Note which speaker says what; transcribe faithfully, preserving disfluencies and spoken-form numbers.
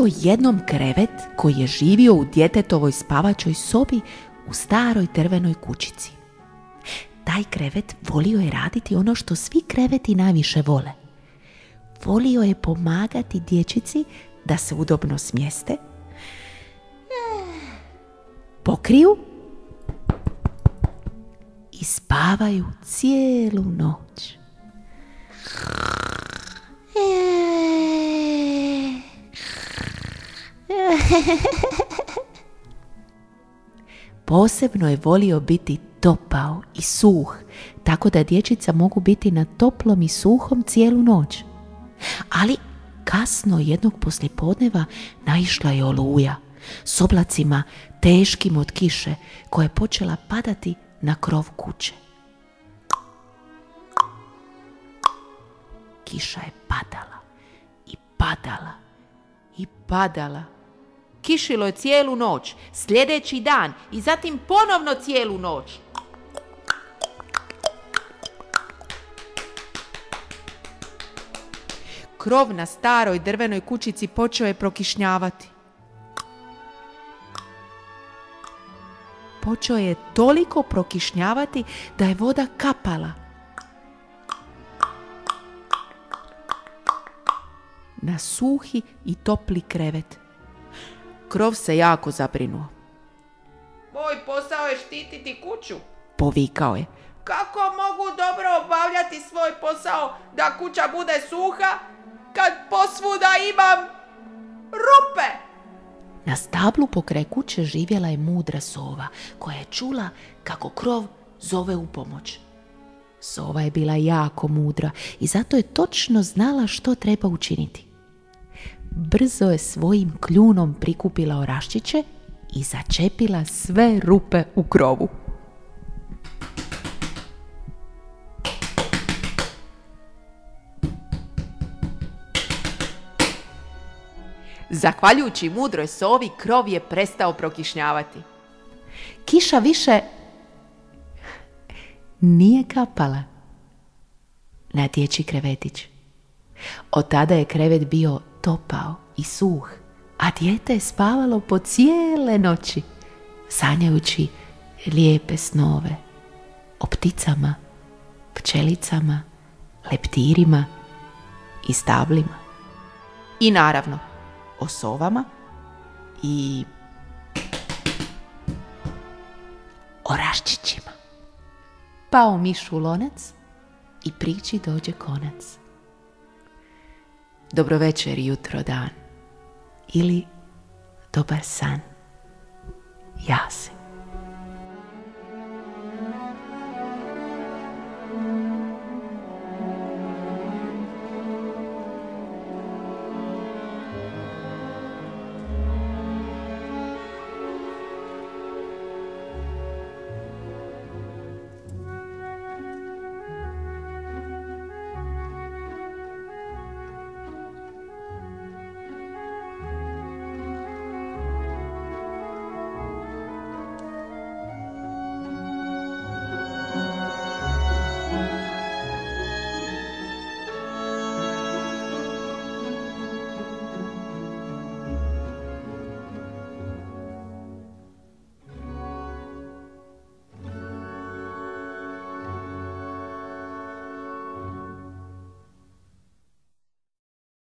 Speaker 1: jednom krevet koji je živio u djetetovoj spavačoj sobi u staroj drvenoj kućici. Taj krevet volio je raditi ono što svi kreveti najviše vole. Volio je pomagati dječici da se udobno smjeste, pokriju i spavaju cijelu noć. Posebno je volio biti topao i suh, tako da dječica mogu biti na toplom i suhom cijelu noć. Ali kasno jednog poslijepodneva naišla je oluja s oblacima teškim od kiše koja je počela padati na krov kuće. Kiša je padala i padala i padala. Kišilo je cijelu noć, sljedeći dan i zatim ponovno cijelu noć. Krov na staroj drvenoj kućici počeo je prokišnjavati. Počeo je toliko prokišnjavati da je voda kapala. Na suhi i topli krevet. Krov se jako zabrinuo.
Speaker 2: Moj posao je štititi kuću,
Speaker 1: povikao je.
Speaker 2: Kako mogu dobro obavljati svoj posao da kuća bude suha kad posvuda imam rupe?
Speaker 1: Na stablu pokraj kuće živjela je mudra sova koja je čula kako krov zove u pomoć. Sova je bila jako mudra i zato je točno znala što treba učiniti. Brzo je svojim kljunom prikupila oraščiće i začepila sve rupe u krovu.
Speaker 2: Zahvaljujući mudroj sovi, krov je prestao prokišnjavati.
Speaker 1: Kiša više nije kapala na dječji krevetić. Od tada je krevet bio topao i suh, a dijete je spavalo po cijele noći, sanjajući lijepe snove o pticama, pčelicama, leptirima i stablima. I naravno, o sovama i oraščićima. Pao miš u lonac i priči dođe konac. Dobro večer, jutro, dan ili dobar san. Jasen.